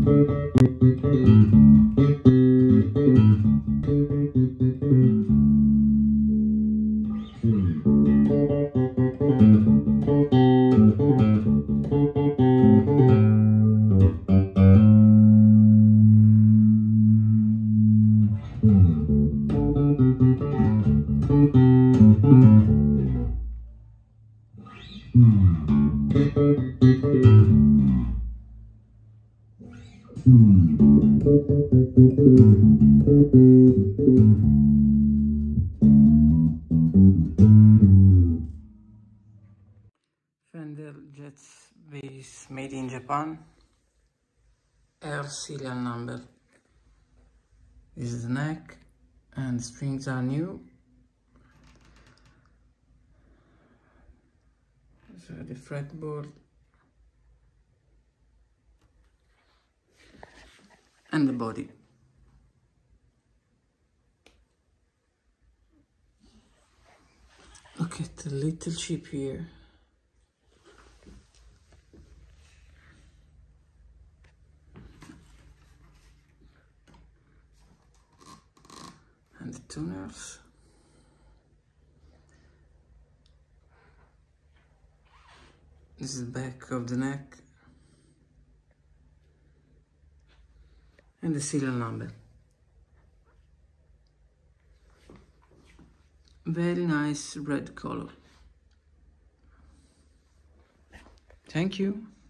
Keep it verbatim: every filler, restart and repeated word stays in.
Fender Jazz bass made in Japan. Air serial number. This is the neck and the strings are new. So the fretboard and the body. Look at the little chip here. And the tuners. This is the back of the neck. And the serial number. Very nice red color. Thank you.